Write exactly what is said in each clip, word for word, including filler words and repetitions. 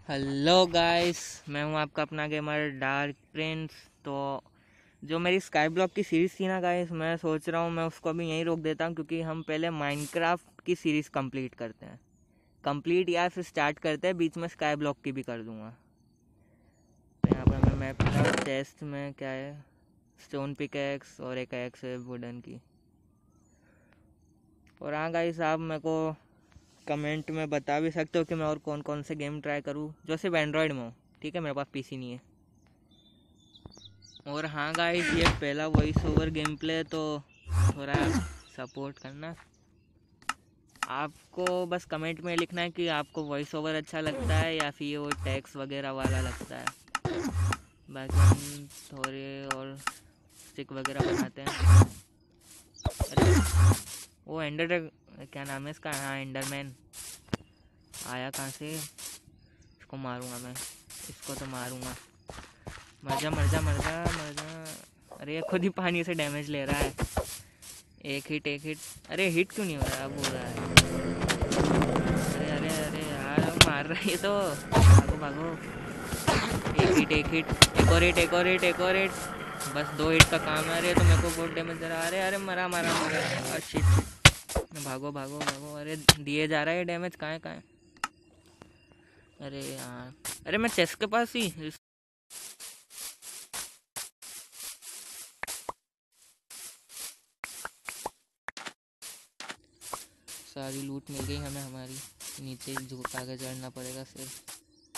Hello guys, मैं हूं आपका अपना गेमर डार्क प्रिंस। तो जो मेरी स्काई ब्लॉक की सीरीज़ थी ना गाइस, मैं सोच रहा हूं मैं उसको अभी यहीं रोक देता हूं, क्योंकि हम पहले माइनक्राफ्ट की सीरीज़ कंप्लीट करते हैं। कंप्लीट या फिर स्टार्ट करते हैं, बीच में स्काई ब्लॉक की भी कर दूंगा। तो यहाँ पर मैं मैप का चेस्ट में क्या है, स्टोन पिकैक्स और एक एक्स है वुडन की। और हाँ गाइस, आप मेरे को कमेंट में बता भी सकते हो कि मैं और कौन कौन से गेम ट्राई करूँ जो सिर्फ एंड्रॉयड में हो। ठीक है, मेरे पास पीसी नहीं है। और हाँ गाइस, ये पहला वॉइस ओवर गेम प्ले, तो थोड़ा सपोर्ट करना। आपको बस कमेंट में लिखना है कि आपको वॉइस ओवर अच्छा लगता है या फिर ये वो टैक्स वगैरह वाला लगता है। बाकी हम थोड़े और स्टिक वगैरह बनाते हैं। अरे वो एंडर, क्या नाम है इसका? हाँ, एंडरमैन आया कहाँ से? इसको मारूंगा मैं, इसको तो मारूंगा। मर जा मर जा मर जा मर जा। अरे ये खुद ही पानी से डैमेज ले रहा है। एक हिट एक हिट। अरे हिट क्यों नहीं हो रहा? अब हो रहा है। अरे अरे अरे यार, मार रहा है ये तो। भागो भागो। एक हिट एक हिट, एक और हिट एक और हिट एक और हिट। बस दो हिट का काम है। अरे तो मेरे को बहुत डैमेज दे रहा है। अरे अरे मरा मरा मरा। शिट, भागो भागो भागो। अरे दिए जा रहा है डैमेज। कहाँ है कहाँ है? अरे यार, अरे मैं चेस्ट के पास ही। सारी लूट मिल गई हमें हमारी। नीचे झुक आगे चढ़ना पड़ेगा सिर्फ।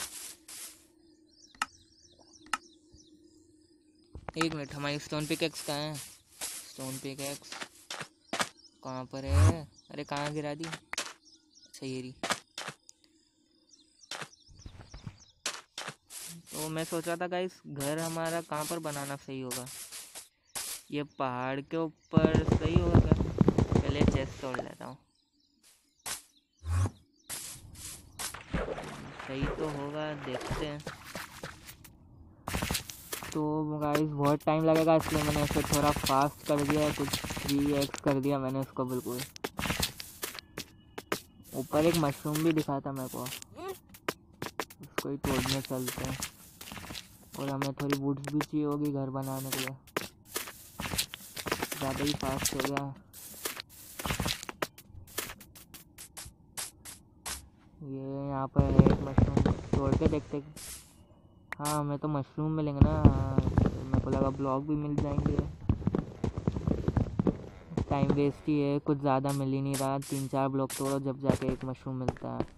एक मिनट, हमारी स्टोन पिकैक्स कहाँ है? स्टोन पिकैक्स कहाँ पर है? अरे कहाँ गिरा दी? सही रही। तो मैं सोच रहा था गाइस, घर हमारा कहाँ पर बनाना सही होगा? ये पहाड़ के ऊपर सही होगा घर? पहले चेस्ट तोड़ लेता हूँ। सही तो होगा, देखते हैं। तो गाइस बहुत टाइम लगेगा, इसलिए मैंने इसे थोड़ा फास्ट कर दिया। कुछ थ्री एक्स कर दिया मैंने उसको बिल्कुल। ऊपर एक मशरूम भी दिखा था मेरे को, उसको ही तोड़ने चलते हैं। और हमें थोड़ी वुड्स भी चाहिए होगी घर बनाने के लिए। ज़्यादा ही फास्ट हो गया ये। यहाँ पर है एक मशरूम, तोड़ के देखते। हाँ, हमें तो मशरूम मिलेंगे ना। मेरे को लगा ब्लॉक भी मिल जाएंगे। टाइम वेस्ट ही है, कुछ ज़्यादा मिल ही नहीं रहा। तीन चार ब्लॉक तोड़ो जब जाके एक मशरूम मिलता है।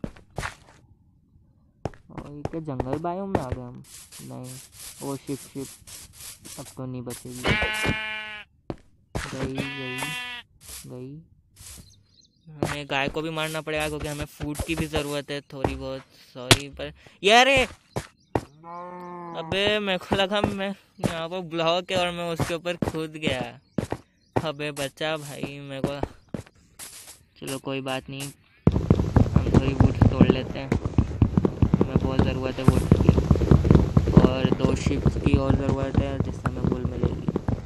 और ये क्या जंगल बायोम में आ गए हम? नहीं, वो शिप शिप अब तो नहीं बचेगी। गई गई गई। हमें गाय को भी मारना पड़ेगा क्योंकि हमें फूड की भी ज़रूरत है थोड़ी बहुत। सॉरी पर यार, अबे मेरे को लगा मैं यहाँ पर ब्लॉक है और मैं उसके ऊपर कूद गया। अबे बचा भाई मेरे को। चलो कोई बात नहीं, हम थोड़ी वुड्स तोड़ लेते हैं। हमें बहुत ज़रूरत है वुड्स की, और दो शिप्स की और ज़रूरत है जिससे हमें वुल मिलेगी।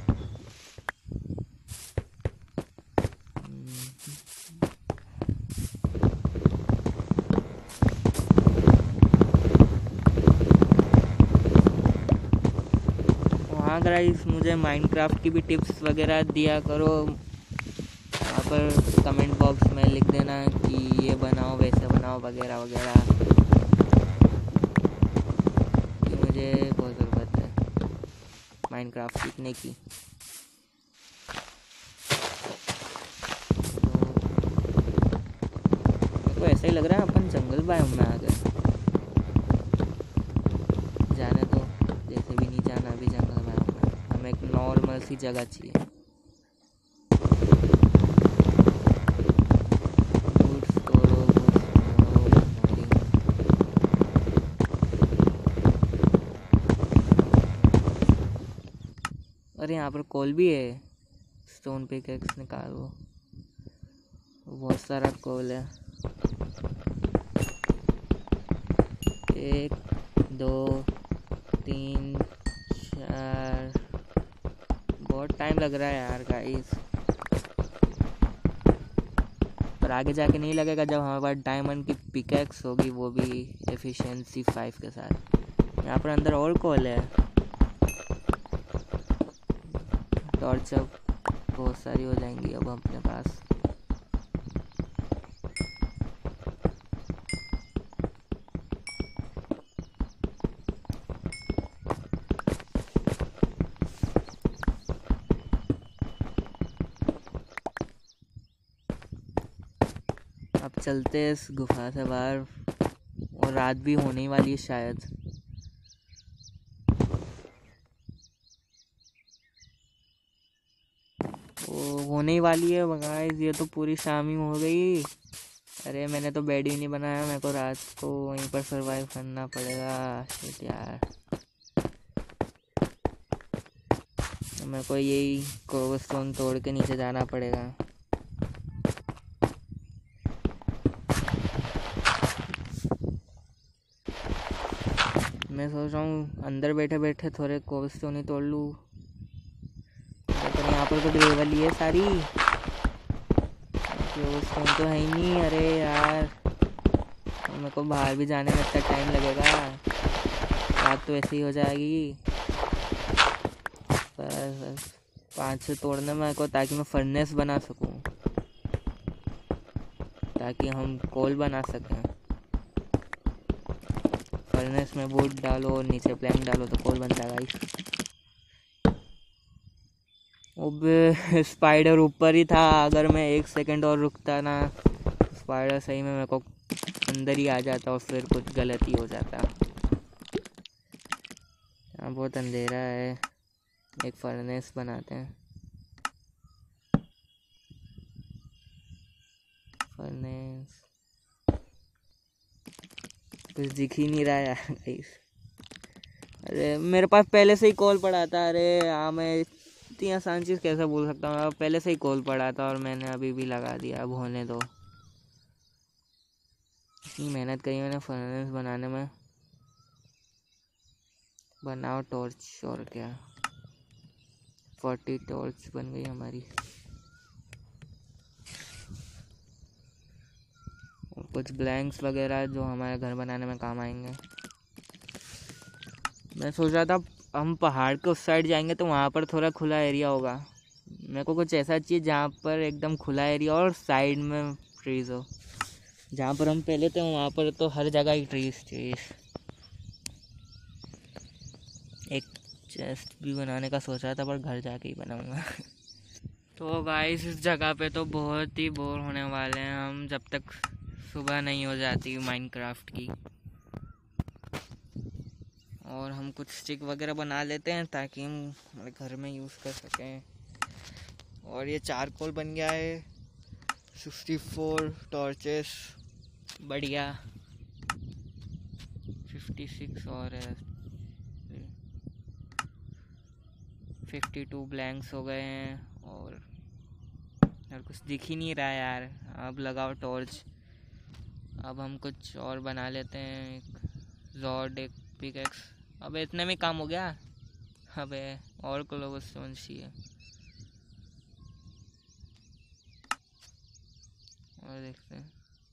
हाँ गाइस, मुझे माइनक्राफ्ट की भी टिप्स वगैरह दिया करो। यहाँ पर कमेंट बॉक्स में लिख देना कि ये बनाओ वैसे बनाओ वगैरह वगैरह, कि मुझे बहुत ज़रूरत है माइनक्राफ्ट सीखने की। मेरे को ऐसा ही लग रहा है अपन जंगल बायोम में आ गए। जाने दो, जैसे भी नहीं जाना अभी जंगल बायोम में। हमें एक नॉर्मल सी जगह चाहिए। अरे यहाँ पर कोल भी है, स्टोन पिकैक्स निकालो। बहुत सारा कोल है। एक दो तीन चार। बहुत टाइम लग रहा है यार गाइस। पर आगे जाके नहीं लगेगा जब हमारे पास डायमंड की पिकैक्स होगी, वो भी एफिशिएंसी फाइव के साथ। यहाँ पर अंदर और कोल है, टॉर्च अब बहुत सारी हो जाएंगी अब अपने पास। अब चलते हैं इस गुफा से बाहर, और रात भी होने वाली है शायद। वो होने ही वाली है गाइस, ये तो पूरी शाम ही हो गई। अरे मैंने तो बेड ही नहीं बनाया, मेरे को रात को वहीं पर सरवाइव करना पड़ेगा। शिट यार, मेरे को यही कोबलस्टोन तोड़ के नीचे जाना पड़ेगा। मैं सोच रहा हूँ अंदर बैठे बैठे थोड़े कोबलस्टोन ही तोड़ लूँ, पर यहाँ पर तो ग्रेवल ही है सारी, कोबलस्टोन तो है ही नहीं। अरे यार, मेरे को बाहर भी जाने में इतना टाइम लगेगा, रात तो ऐसे ही हो जाएगी। बस पाँच से तोड़ने मेरे को, ताकि मैं फर्नेस बना सकूं, ताकि हम कोल बना सकें। फर्नेस में वुड डालो और नीचे प्लैंक डालो तो कोल बन जाएगा। अब स्पाइडर ऊपर ही था, अगर मैं एक सेकंड और रुकता ना, स्पाइडर सही में मेरे को अंदर ही आ जाता और फिर कुछ गलत ही हो जाता। यहाँ बहुत अंधेरा है, एक फर्नेस बनाते हैं। फर्नेस कुछ दिख ही नहीं रहा है यार गाइस। अरे मेरे पास पहले से ही कॉल पड़ा था। अरे हाँ, मैं इतनी आसान चीज़ कैसे बोल सकता हूँ, पहले से ही कॉल पड़ा था और मैंने अभी भी लगा दिया। अब होने दो, इतनी मेहनत करी मैंने फर्नेस बनाने में। बनाओ टॉर्च, और क्या, फोर्टी टॉर्च बन गई हमारी। और कुछ ब्लैंक्स वगैरह जो हमारे घर बनाने में काम आएंगे। मैं सोच रहा था हम पहाड़ के उस साइड जाएंगे तो वहाँ पर थोड़ा खुला एरिया होगा। मेरे को कुछ ऐसा चाहिए जहाँ पर एकदम खुला एरिया और साइड में ट्रीज हो। जहाँ पर हम पहले थे वहाँ पर तो हर जगह ही ट्रीज ट्रीज। एक चेस्ट भी बनाने का सोच रहा था, पर घर जाके ही बनाऊंगा। तो गाइस, इस जगह पे तो बहुत ही बोर होने वाले हैं हम जब तक सुबह नहीं हो जाती माइनक्राफ्ट की। और हम कुछ स्टिक वगैरह बना लेते हैं ताकि हम हमारे घर में यूज़ कर सकें। और ये चारकोल बन गया है, सिक्सटी फोर टॉर्चेस, बढ़िया। फिफ्टी सिक्स और है, फिफ्टी टू ब्लैंक्स हो गए हैं। और यार कुछ दिख ही नहीं रहा है यार। अब लगाओ टॉर्च। अब हम कुछ और बना लेते हैं, एक रॉड, एक पिकैक्स। अब इतने में काम हो गया। अबे और कोबलस्टोन चाहिए। और देखते हैं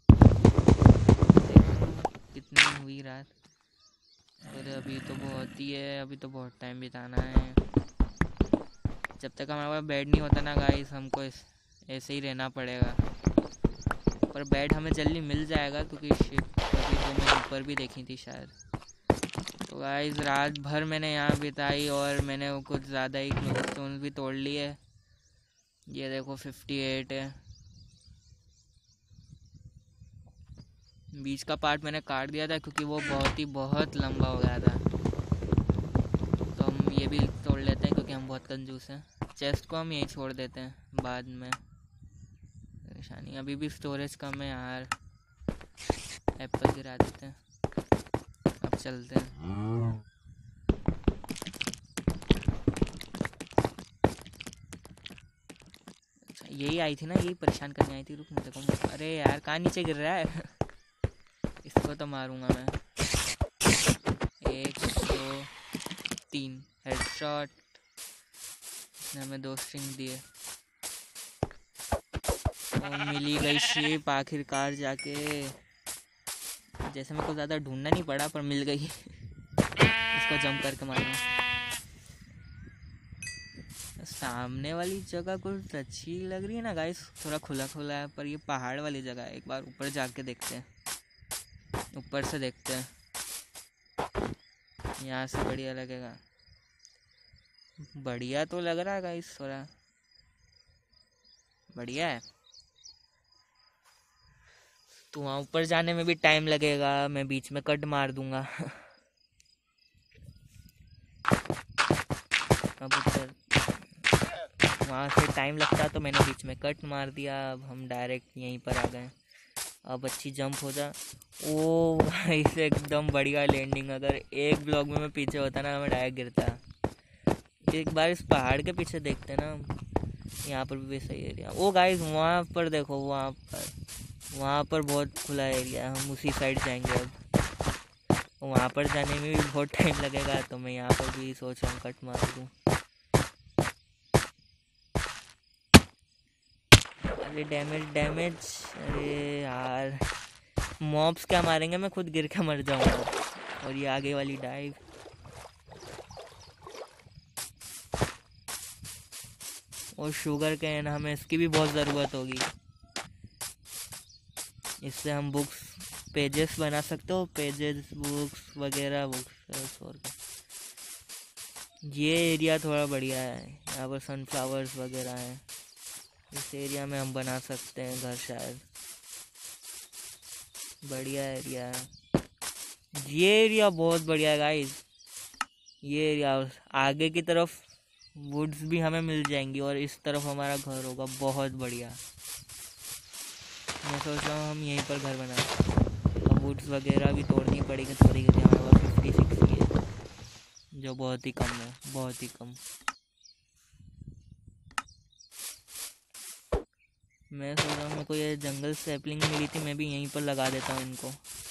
कितनी हुई रात। अरे अभी तो बहुत ही है, अभी तो बहुत टाइम बिताना है। जब तक हमारे पास बेड नहीं होता ना गाइस, हमको ऐसे ही रहना पड़ेगा। पर बेड हमें जल्दी मिल जाएगा, क्योंकि शिप अभी तो मैंने ऊपर भी देखी थी शायद। तो गाइस, रात भर मैंने यहाँ बिताई और मैंने कुछ ज़्यादा ही कोबलस्टोन भी तोड़ लिए। ये देखो फिफ्टी एट है। बीच का पार्ट मैंने काट दिया था क्योंकि वो बहुत ही बहुत लंबा हो गया था। तो हम ये भी तोड़ लेते हैं क्योंकि हम बहुत कंजूस हैं। चेस्ट को हम यहीं छोड़ देते हैं, बाद में परेशानी। अभी भी स्टोरेज कम है यार, एप्पल गिरा देते हैं। अब चलते हैं। अच्छा, यही आई थी ना, यही परेशान करने आई थी। रुक मुझे को, अरे यार कहाँ नीचे गिर रहा है। इसको तो मारूंगा मैं। एक दो तीन हेडशॉट। इसने हमें दो स्ट्रिंग दिए। तो मिली गई शिप आखिरकार जाके, जैसे मेरे को ज़्यादा ढूंढना नहीं पड़ा पर मिल गई। इसको जंप करके मारना। सामने वाली जगह कुछ अच्छी लग रही है ना गाइस, थोड़ा खुला खुला है, पर ये पहाड़ वाली जगह है। एक बार ऊपर जाके देखते हैं, ऊपर से देखते हैं, यहाँ से बढ़िया लगेगा। बढ़िया तो लग रहा है गाइस, थोड़ा बढ़िया है। तो वहाँ ऊपर जाने में भी टाइम लगेगा, मैं बीच में कट मार दूंगा। अब ऊपर वहाँ से टाइम लगता तो मैंने बीच में कट मार दिया। अब हम डायरेक्ट यहीं पर आ गए। अब अच्छी जंप हो जा। ओ भाई से एकदम बढ़िया लैंडिंग। अगर एक ब्लॉक में मैं पीछे होता ना, मैं डायरेक्ट गिरता। एक बार इस पहाड़ के पीछे देखते ना, यहाँ पर भी सही एरिया। ओ गाइस वहाँ पर देखो, वहाँ पर वहाँ पर बहुत खुला एरिया है। हम उसी साइड जाएंगे अब। वहाँ पर जाने में भी बहुत टाइम लगेगा, तो मैं यहाँ पर भी सोच रहा हूँ कट मार दूँ। अरे डैमेज डैमेज, अरे यार मॉब्स क्या मारेंगे, मैं खुद गिर के मर जाऊँगा। और ये आगे वाली डाइव, और शुगर कैन, हमें इसकी भी बहुत ज़रूरत होगी। इससे हम बुक्स पेजेस बना सकते हो, पेजेस बुक्स वगैरह बुक्स। और ये एरिया थोड़ा बढ़िया है, यहाँ पर सनफ्लावर्स वगैरह हैं। इस एरिया में हम बना सकते हैं घर शायद। बढ़िया एरिया है ये, एरिया बहुत बढ़िया है गाइस। ये एरिया आगे की तरफ वुड्स भी हमें मिल जाएंगी, और इस तरफ हमारा घर होगा। बहुत बढ़िया। मैं सोच रहा हूँ हम यहीं पर घर बनाएं। अब वुड्स वगैरह भी तोड़नी पड़ेगी थोड़ी, क्योंकि हमारे पास फिफ्टी सिक्स की है, जो बहुत ही कम है, बहुत ही कम। मैं सोच रहा हूँ मेरे को ये जंगल सैपलिंग मिली थी, मैं भी यहीं पर लगा देता हूँ इनको।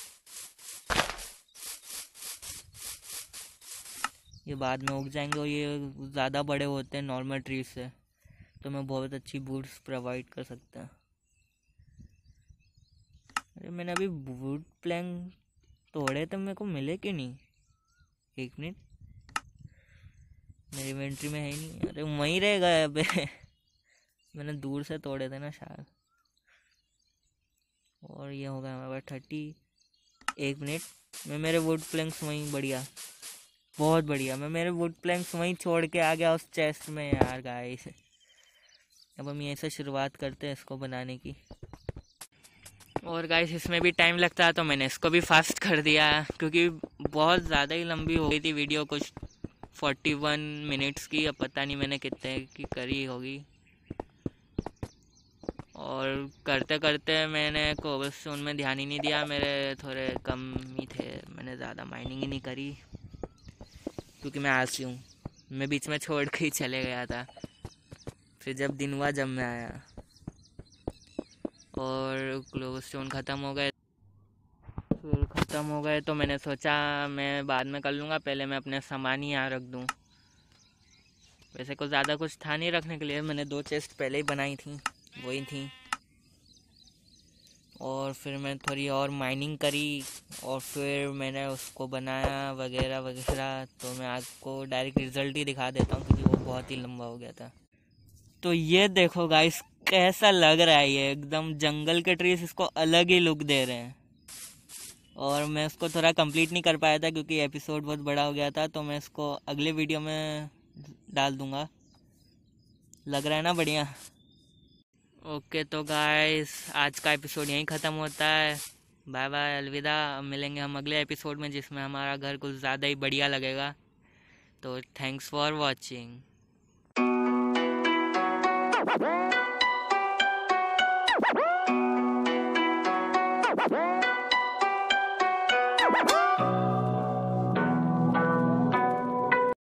ये बाद में उग जाएंगे, और ये ज़्यादा बड़े होते हैं नॉर्मल ट्रीज से, तो मैं बहुत अच्छी वुड्स प्रोवाइड कर सकता है। अरे मैंने अभी वुड प्लैंक तोड़े तो मेरे को मिले क्यों नहीं? एक मिनट, मेरी इन्वेंट्री में है ही नहीं। अरे वहीं रह गए अबे। मैंने दूर से तोड़े थे ना शायद। और ये हो गया हमारे पास थर्टी। एक मिनट, मैं मेरे वुड प्लैंक्स वहीं, बढ़िया बहुत बढ़िया। मैं मेरे वुड प्लैंक्स वहीं छोड़ के आ गया उस चेस्ट में यार गाइस। अब हम यहीं से शुरुआत करते हैं इसको बनाने की। और गाइस इसमें भी टाइम लगता है, तो मैंने इसको भी फास्ट कर दिया, क्योंकि बहुत ज़्यादा ही लंबी हो गई थी वीडियो, कुछ फोर्टी वन मिनट्स की। अब पता नहीं मैंने कितने की करी होगी। और करते करते मैंने कोबलस्टोन में ध्यान ही नहीं दिया, मेरे थोड़े कम ही थे, मैंने ज़्यादा माइनिंग ही नहीं करी, क्योंकि मैं आलसी हूँ। मैं बीच में छोड़ के ही चले गया था। फिर जब दिन हुआ, जब मैं आया और कोबलस्टोन ख़त्म हो गए, फिर ख़त्म हो गए तो मैंने सोचा मैं बाद में कर लूँगा, पहले मैं अपने सामान ही यहाँ रख दूँ। वैसे कुछ ज़्यादा कुछ था नहीं रखने के लिए, मैंने दो चेस्ट पहले ही बनाई थी, वही थी। और फिर मैं थोड़ी और माइनिंग करी, और फिर मैंने उसको बनाया वगैरह वगैरह। तो मैं आपको डायरेक्ट रिज़ल्ट ही दिखा देता हूँ, क्योंकि वो बहुत ही लंबा हो गया था। तो ये देखो गाइस कैसा लग रहा है, ये एकदम जंगल के ट्रीज इसको अलग ही लुक दे रहे हैं। और मैं इसको थोड़ा कंप्लीट नहीं कर पाया था, क्योंकि एपिसोड बहुत बड़ा हो गया था, तो मैं इसको अगले वीडियो में डाल दूँगा। लग रहा है ना बढ़िया? ओके तो गाइस आज का एपिसोड यहीं ख़त्म होता है। बाय बाय, अलविदा। मिलेंगे हम अगले एपिसोड में, जिसमें हमारा घर कुछ ज़्यादा ही बढ़िया लगेगा। तो थैंक्स फॉर वॉचिंग।